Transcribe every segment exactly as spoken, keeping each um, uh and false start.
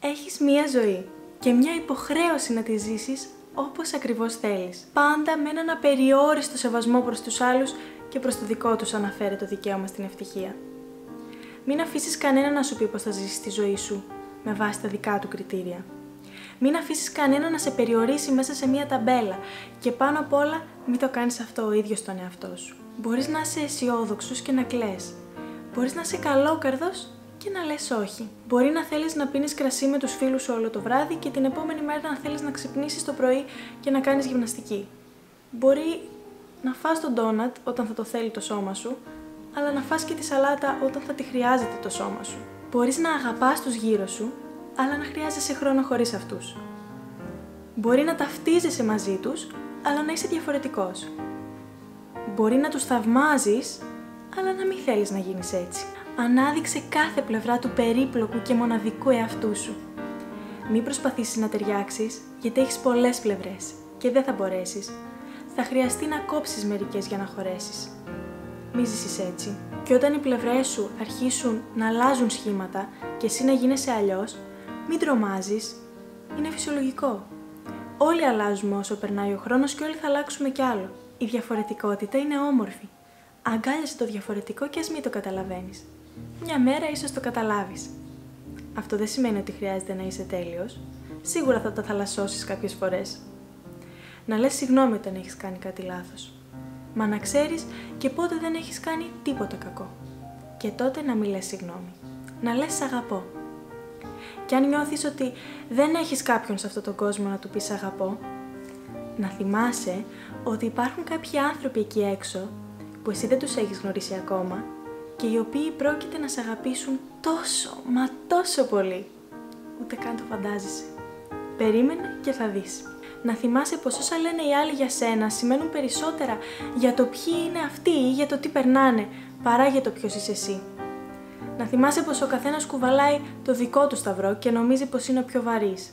Έχεις μία ζωή και μια υποχρέωση να τη ζήσεις όπως ακριβώς θέλεις. Πάντα με έναν απεριόριστο σεβασμό προς τους άλλους και προς το δικό τους αναφέρει το δικαίωμα στην ευτυχία. Μην αφήσεις κανένα να σου πει πώς θα ζήσεις τη ζωή σου με βάση τα δικά του κριτήρια. Μην αφήσεις κανένα να σε περιορίσει μέσα σε μία ταμπέλα και πάνω απ' όλα μην το κάνεις αυτό ο ίδιος τον εαυτό σου. Μπορείς να είσαι αισιόδοξος και να κλαις. Μπορείς να είσαι καλόκαρδος και να λες όχι. Μπορεί να θέλεις να πίνεις κρασί με τους φίλους σου όλο το βράδυ και την επόμενη μέρα να θέλεις να ξυπνήσεις το πρωί και να κάνεις γυμναστική. Μπορεί να φας τον ντόνατ όταν θα το θέλει το σώμα σου, αλλά να φας και τη σαλάτα όταν θα τη χρειάζεται το σώμα σου. Μπορείς να αγαπάς τους γύρω σου, αλλά να χρειάζεσαι χρόνο χωρίς αυτούς. Μπορεί να ταυτίζεσαι μαζί τους, αλλά να είσαι διαφορετικός. Μπορεί να τους θαυμάζεις, αλλά να μην θέλεις να γίνεις έτσι. Ανάδειξε κάθε πλευρά του περίπλοκου και μοναδικού εαυτού σου. Μην προσπαθήσεις να ταιριάξεις, γιατί έχεις πολλές πλευρές και δεν θα μπορέσεις. Θα χρειαστεί να κόψεις μερικές για να χωρέσεις. Μη ζήσεις έτσι. Και όταν οι πλευρές σου αρχίσουν να αλλάζουν σχήματα και εσύ να γίνεσαι αλλιώς, μην τρομάζεις. Είναι φυσιολογικό. Όλοι αλλάζουμε όσο περνάει ο χρόνος και όλοι θα αλλάξουμε κι άλλο. Η διαφορετικότητα είναι όμορφη. Αγκάλιασε το διαφορετικό και ας μην το καταλαβαίνεις. Μια μέρα ίσως το καταλάβεις. Αυτό δεν σημαίνει ότι χρειάζεται να είσαι τέλειος. Σίγουρα θα τα θαλασσώσεις κάποιες φορές. Να λες συγγνώμη όταν έχεις κάνει κάτι λάθος. Μα να ξέρεις και πότε δεν έχεις κάνει τίποτα κακό. Και τότε να μην λες συγγνώμη. Να λες σ' αγαπώ. Και αν νιώθεις ότι δεν έχεις κάποιον σε αυτόν τον κόσμο να του πεις αγαπώ, να θυμάσαι ότι υπάρχουν κάποιοι άνθρωποι εκεί έξω που εσύ δεν τους έχεις γνωρίσει ακόμα και οι οποίοι πρόκειται να σε αγαπήσουν τόσο, μα τόσο πολύ. Ούτε καν το φαντάζεσαι. Περίμενε και θα δεις. Να θυμάσαι πως όσα λένε οι άλλοι για σένα σημαίνουν περισσότερα για το ποιοι είναι αυτοί ή για το τι περνάνε, παρά για το ποιος είσαι εσύ. Να θυμάσαι πως ο καθένας κουβαλάει το δικό του σταυρό και νομίζει πως είναι ο πιο βαρύς.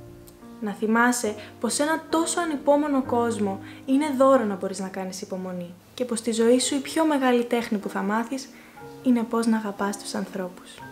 Να θυμάσαι πως σε ένα τόσο ανυπόμονο κόσμο είναι δώρο να μπορείς να κάνεις υπομονή και πως στη ζωή σου η πιο μεγάλη τέχνη που θα μάθεις είναι πώς να αγαπάς τους ανθρώπους.